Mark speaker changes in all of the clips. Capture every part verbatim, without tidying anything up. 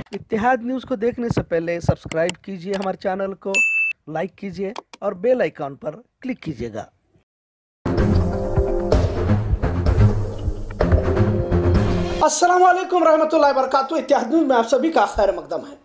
Speaker 1: इत्तेहाद news को देखने से पहले सब्सक्राइब कीजिए हमारे चैनल को, लाइक कीजिए और बेल आइकॉन पर क्लिक कीजिएगा।
Speaker 2: अस्सलाम वालेकुम रहमतुल्लाहि व बरकातुहू। इत्तेहाद न्यूज़ में आप सभी का खैर मकदम है।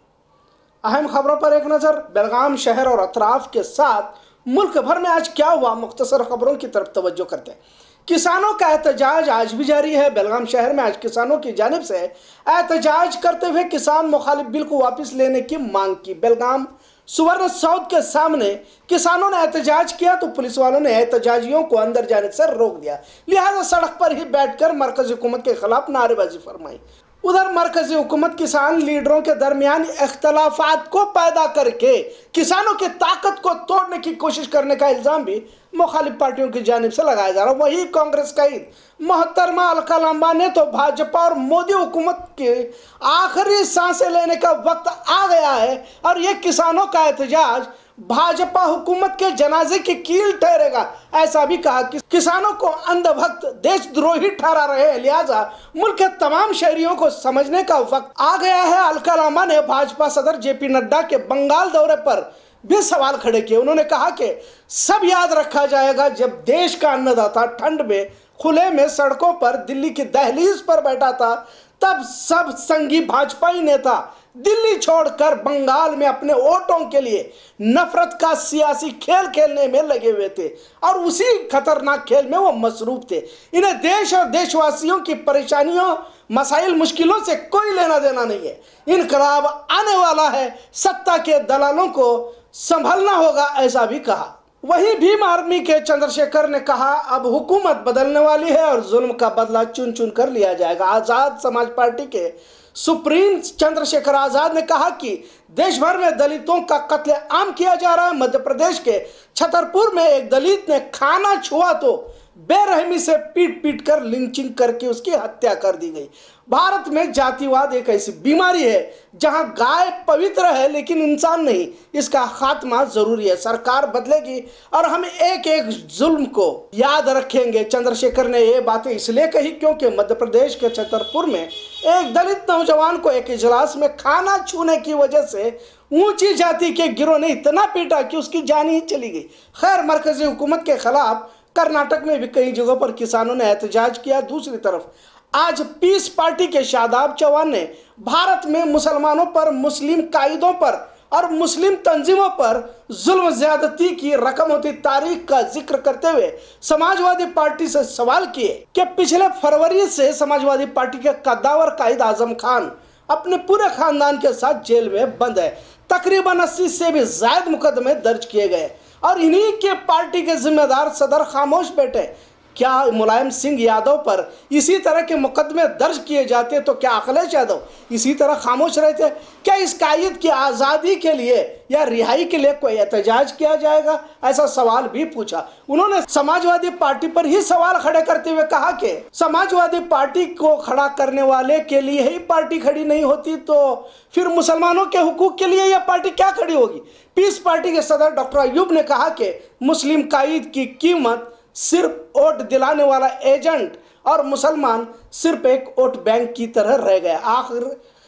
Speaker 2: अहम खबरों पर एक नज़र। बेलगाम शहर और अतराफ के साथ मुल्क भर में आज क्या हुआ, मुख्तसर खबरों की तरफ तवज्जो करते हैं। किसानों का एहतजाज आज भी जारी है। बेलगाम शहर में आज किसानों की जानिब से एहतजाज करते हुए किसान मुखालिफ बिल को वापस लेने की मांग की। बेलगाम सुवर्ण सौद के सामने किसानों ने एहतजाज किया तो पुलिस वालों ने एहतजाजियों को अंदर जाने से रोक दिया, लिहाजा सड़क पर ही बैठकर मरकजी हुकूमत के खिलाफ नारेबाजी फरमाई। उधर मरकजी हुकूमत किसान लीडरों के दरमियान इख्तलाफात को पैदा करके किसानों की ताकत को तोड़ने की कोशिश करने का इल्जाम भी मुखालिफ पार्टियों की जानिब से लगाया जा रहा है। वही कांग्रेस का ईद मोहतरमा अलकलांबा ने तो भाजपा और मोदी हुकूमत के आखिरी सांसें लेने का वक्त आ गया है और ये किसानों का एहतजाज भाजपा हुकूमत के जनाजे की कील ठहरेगा, ऐसा भी कहा कि किसानों को अंधभक्त देशद्रोही ठहरा रहे हैं, लिहाजा मुल्क के तमाम शहरियों को समझने का वक्त आ गया है। अलकलांबा ने भाजपा सदर जेपी नड्डा के बंगाल दौरे पर भी सवाल खड़े किए। उन्होंने कहा कि सब याद रखा जाएगा जब देश का अन्नदाता ठंड में खुले में सड़कों पर दिल्ली की दहलीज पर बैठा था, तब सब संगी भाजपाई नेता दिल्ली छोड़कर बंगाल में अपने वोटों के लिए नफरत का सियासी खेल खेलने में लगे हुए थे और उसी खतरनाक खेल में वो मसरूफ थे। इन्हें देश और देशवासियों की परेशानियों, मसाइल, मुश्किलों से कोई लेना देना नहीं है। इनकलाब आने वाला है, सत्ता के दलालों को संभलना होगा, ऐसा भी कहा। वहीं भीम आर्मी के चंद्रशेखर ने कहा अब हुकूमत बदलने वाली है और जुल्म का बदला चुन चुन कर लिया जाएगा। आजाद समाज पार्टी के सुप्रीम चंद्रशेखर आजाद ने कहा कि देश भर में दलितों का कत्ले आम किया जा रहा है। मध्य प्रदेश के छतरपुर में एक दलित ने खाना छुआ तो बेरहमी से पीट पीट कर लिंचिंग करके उसकी हत्या कर दी गई। भारत में जातिवाद एक ऐसी बीमारी है जहां गाय पवित्र है लेकिन इंसान नहीं। इसका खात्मा जरूरी है। सरकार बदलेगी और हम एक एक जुल्म को याद रखेंगे। चंद्रशेखर ने ये बातें इसलिए कही क्योंकि मध्य प्रदेश के छतरपुर में एक दलित नौजवान को एक इजलास में खाना छूने की वजह से ऊंची जाति के गिरोह ने इतना पीटा कि उसकी जान ही चली गई। खैर, मरकजी हुकूमत के खिलाफ कर्नाटक में भी कई जगहों पर किसानों ने एहतजाज किया। दूसरी तरफ आज पीस पार्टी के शादाब चौहान ने भारत में मुसलमानों पर, मुस्लिम कायदों पर और मुस्लिम तंजीमों पर जुल्म ज्यादती की रकम होती तारीख का जिक्र करते हुए समाजवादी पार्टी से सवाल किए कि पिछले फरवरी से समाजवादी पार्टी के कद्दावर कायद आजम खान अपने पूरे खानदान के साथ जेल में बंद है। तकरीबन अस्सी से भी ज्यादा मुकदमे दर्ज किए गए और इन्हीं के पार्टी के जिम्मेदार सदर खामोश बैठे। क्या मुलायम सिंह यादव पर इसी तरह के मुकदमे दर्ज किए जाते तो क्या अखिलेश यादव इसी तरह खामोश रहते? क्या इस कायद की आज़ादी के लिए या रिहाई के लिए कोई एहतजाज किया जाएगा? ऐसा सवाल भी पूछा। उन्होंने समाजवादी पार्टी पर ही सवाल खड़े करते हुए कहा कि समाजवादी पार्टी को खड़ा करने वाले के लिए ही पार्टी खड़ी नहीं होती तो फिर मुसलमानों के हुकूक के लिए यह पार्टी क्या खड़ी होगी? पीस पार्टी के सदर डॉक्टर अयूब ने कहा कि मुस्लिम कायद की कीमत सिर्फ वोट दिलाने वाला एजेंट और मुसलमान सिर्फ एक वोट बैंक की तरह रह गए। आखिर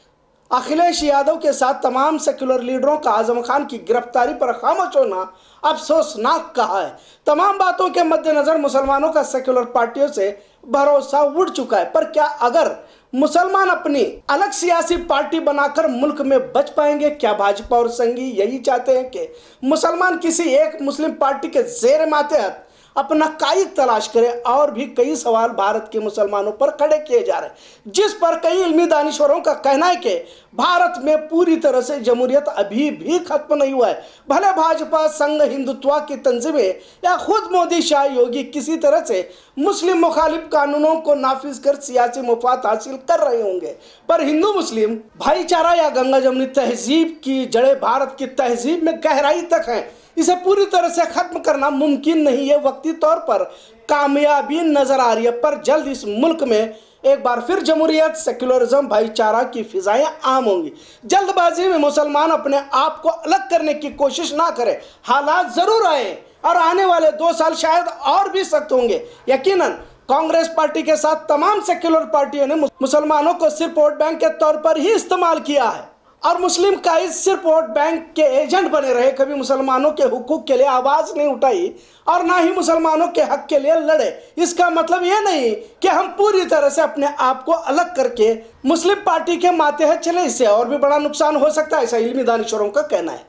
Speaker 2: अखिलेश यादव के साथ तमाम सेक्युलर लीडरों का आजम खान की गिरफ्तारी पर खामोश होना अफसोसनाक कहा है। तमाम बातों के मद्देनजर मुसलमानों का सेक्युलर पार्टियों से भरोसा उड़ चुका है, पर क्या अगर मुसलमान अपनी अलग सियासी पार्टी बनाकर मुल्क में बच पाएंगे? क्या भाजपा और संगी यही चाहते हैं कि मुसलमान किसी एक मुस्लिम पार्टी के जेर मातहत अपना कायद तलाश करे? और भी कई सवाल भारत के मुसलमानों पर खड़े किए जा रहे हैं, जिस पर कई इल्मी दानिश्वरों का कहना है कि भारत में पूरी तरह से जमहूरियत अभी भी खत्म नहीं हुआ है। भले भाजपा, संघ, हिंदुत्व की तंजीमें या खुद मोदी, शाह, योगी किसी तरह से मुस्लिम मुखालिफ कानूनों को नाफिज कर सियासी मुफाद हासिल कर रहे होंगे, पर हिंदू मुस्लिम भाईचारा या गंगा जमुनी तहजीब की जड़ें भारत की तहजीब में गहराई तक हैं। इसे पूरी तरह से खत्म करना मुमकिन नहीं है। वक्ती तौर पर कामयाबी नजर आ रही है, पर जल्द इस मुल्क में एक बार फिर जमहूरियत, सेक्युलरिज्म, भाईचारा की फिजाएं आम होंगी। जल्दबाजी में मुसलमान अपने आप को अलग करने की कोशिश ना करें। हालात जरूर आए और आने वाले दो साल शायद और भी सख्त होंगे। यकीनन कांग्रेस पार्टी के साथ तमाम सेक्युलर पार्टियों ने मुसलमानों को सिर्फ वोट बैंक के तौर पर ही इस्तेमाल किया है। और मुस्लिम काइद सिर्फ वोट बैंक के एजेंट बने रहे, कभी मुसलमानों के हुकूक के लिए आवाज नहीं उठाई और ना ही मुसलमानों के हक के लिए लड़े। इसका मतलब ये नहीं कि हम पूरी तरह से अपने आप को अलग करके मुस्लिम पार्टी के मातहत चले, इससे और भी बड़ा नुकसान हो सकता है, ऐसा इल्मी दानिशवरों का कहना है।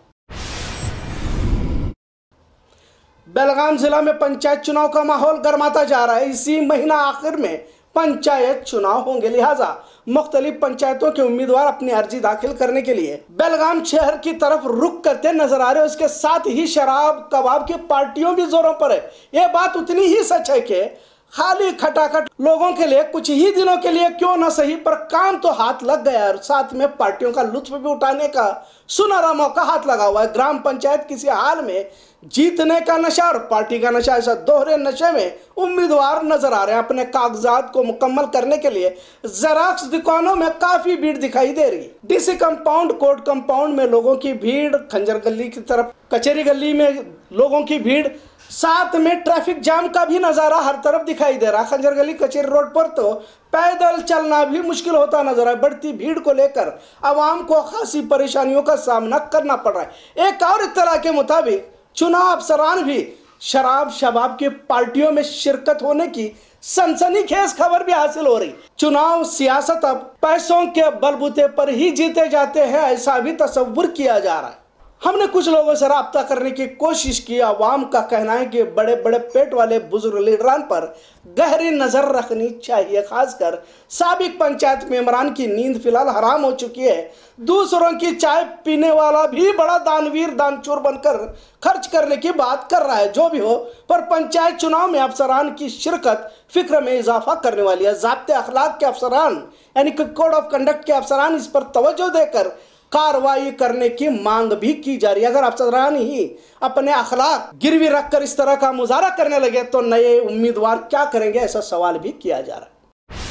Speaker 2: बेलगाम जिला में पंचायत चुनाव का माहौल गर्माता जा रहा है। इसी महीना आखिर में पंचायत चुनाव होंगे, लिहाजा मुख्तलिफ पंचायतों के उम्मीदवार अपनी अर्जी दाखिल करने के लिए बेलगाम शहर की तरफ रुख करते नजर आ रहे हैं। उसके साथ ही शराब कबाब की पार्टियों भी जोरों पर है। यह बात उतनी ही सच है कि खाली खटाखट लोगों के लिए कुछ ही दिनों के लिए क्यों ना सही, पर काम तो हाथ लग गया और साथ में पार्टियों का लुत्फ भी उठाने का सुनहरा मौका हाथ लगा हुआ है। ग्राम पंचायत किसी हाल में जीतने का नशा और पार्टी का नशा, ऐसा दोहरे नशे में उम्मीदवार नजर आ रहे हैं। अपने कागजात को मुकम्मल करने के लिए जेरॉक्स दुकानों में काफी भीड़ दिखाई दे रही है। डीसी कंपाउंड, कोर्ट कंपाउंड में लोगों की भीड़, खंजर गली की तरफ कचहरी गली में लोगों की भीड़, साथ में ट्रैफिक जाम का भी नजारा हर तरफ दिखाई दे रहा। खंजर गली कचहरी रोड पर तो पैदल चलना भी मुश्किल होता नजर आया। बढ़ती भीड़ को लेकर आवाम को खासी परेशानियों का सामना करना पड़ रहा है। एक और इत्तला के मुताबिक चुनाव अफसरान भी शराब शबाब की पार्टियों में शिरकत होने की सनसनीखेज खबर भी हासिल हो रही। चुनाव सियासत अब पैसों के बलबूते पर ही जीते जाते हैं, ऐसा भी तस्वुर किया जा रहा है। हमने कुछ लोगों से राब्ता करने की कोशिश की। आवाम का कहना है कि बड़े बड़े पेट वाले बुजुर्ग लीडरान पर गहरी नजर रखनी चाहिए। खासकर साबिक पंचायत मेंबरान की नींद फिलहाल हराम हो चुकी है। दूसरों की चाय पीने वाला भी बड़ा दानवीर दानचोर बनकर खर्च करने की बात कर रहा है। जो भी हो, पर पंचायत चुनाव में अफसरान की शिरकत फिक्र में इजाफा करने वाली है। ज़ाब्ते अखलाक के अफसरान यानी कि कोड ऑफ कंडक्ट के अफसरान इस पर तवज्जो देकर कार्रवाई करने की मांग भी की जा रही है। अगर अफसरान ही अपने अखलाक गिरवी रखकर इस तरह का मुजाहरा करने लगे तो नए उम्मीदवार क्या करेंगे, ऐसा सवाल भी किया जा रहा है।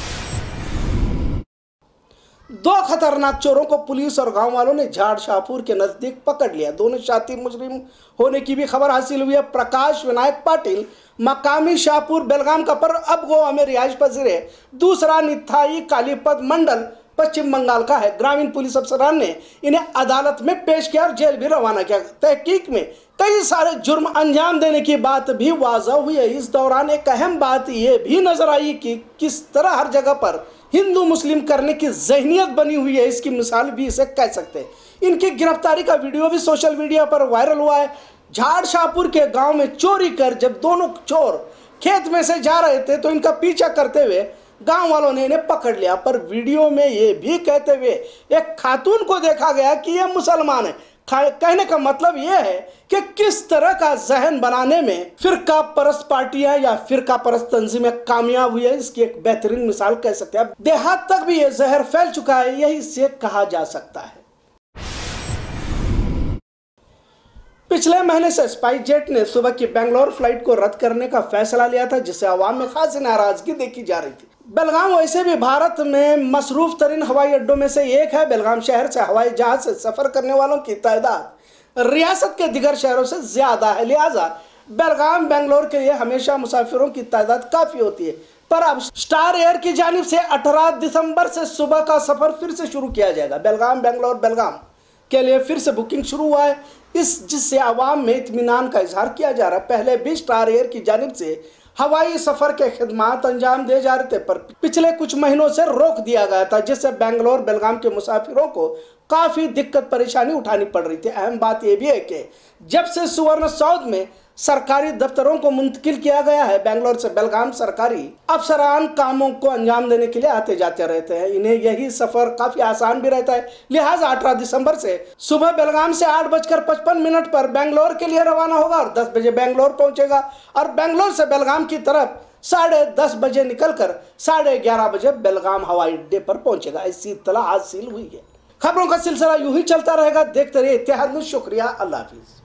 Speaker 2: दो खतरनाक चोरों को पुलिस और गांव वालों ने झाड़ शाहपुर के नजदीक पकड़ लिया। दोनों शातिर मुजरिम होने की भी खबर हासिल हुई है। प्रकाश विनायक पाटिल मकामी शाहपुर बेलगाम का, पर अब गोवा में रिहाइश पजीर है। दूसरा निथाई कालीपद मंडल पश्चिम बंगाल का है। ग्रामीण पुलिस अफसरान ने इन्हें अदालत में पेश किया और जेल भी रवाना किया। तहकीक में कई सारे जुर्म अंजाम देने की बात भी वाज़ह हुई है। इस दौरान एक अहम बात यह भी नजर आई कि किस तरह हर जगह पर हिंदू मुस्लिम करने की जहनियत बनी हुई है। इसकी मिसाल भी इसे कह सकते हैं। इनकी गिरफ्तारी का वीडियो भी सोशल मीडिया पर वायरल हुआ है। झाड़ शाहपुर के गाँव में चोरी कर जब दोनों चोर खेत में से जा रहे थे तो इनका पीछा करते हुए गांव वालों ने इन्हें पकड़ लिया। पर वीडियो में ये भी कहते हुए एक खातून को देखा गया कि ये मुसलमान है। कहने का मतलब ये है कि किस तरह का जहन बनाने में फिरका परस्त पार्टियां या फिरका परस्त तंजीमें कामयाब हुई है, इसकी एक बेहतरीन मिसाल कह सकते हैं। देहात तक भी ये जहर फैल चुका है, यही से कहा जा सकता है। पिछले महीने से स्पाइस जेट ने सुबह की बेंगलोर फ्लाइट को रद्द करने का फैसला लिया था, जिससे आवाम में खासी नाराजगी देखी जा रही थी। बेलगाम वैसे भी भारत में मसरूफ तरीन हवाई अड्डों में से एक है। बेलगाम शहर से हवाई जहाज से सफर करने वालों की तादाद रियासत के दिगर शहरों से ज्यादा है, लिहाजा बेलगाम बेंगलोर के लिए हमेशा मुसाफिरों की तादाद काफी होती है। पर अब स्टार एयर की जानिब से अठारह दिसंबर से सुबह का सफर फिर से शुरू किया जाएगा। बेलगाम बेंगलोर बेलगाम के लिए फिर से बुकिंग शुरू हुआ है, इस जिससे आवाम में इत्मीनान का इजहार किया जा रहा है। पहले भी स्टार एयर की जानिब से हवाई सफर के खिदमात अंजाम दिए जा रहे थे, पर पिछले कुछ महीनों से रोक दिया गया था, जिससे बेंगलोर बेलगाम के मुसाफिरों को काफी दिक्कत परेशानी उठानी पड़ रही थी। अहम बात यह भी है कि जब से सुवर्ण सौध में सरकारी दफ्तरों को मुंतकिल किया गया है, बेंगलोर से बेलगाम सरकारी अफसरान कामों को अंजाम देने के लिए आते जाते रहते हैं। इन्हें यही सफर काफी आसान भी रहता है, लिहाजा अठारह दिसंबर से सुबह बेलगाम से आठ बजकर पचपन मिनट पर बेंगलोर के लिए रवाना होगा और दस बजे बेंगलोर पहुंचेगा और बेंगलोर से बेलगाम की तरफ साढ़े दस बजे निकलकर साढ़े ग्यारह बजे बेलगाम हवाई अड्डे पर पहुंचेगा। ऐसी इत्तला हासिल हुई है। खबरों का सिलसिला यूं ही चलता रहेगा। देखते रहिए इत्तेहाद न्यूज़। शुक्रिया, अल्लाह हाफिज।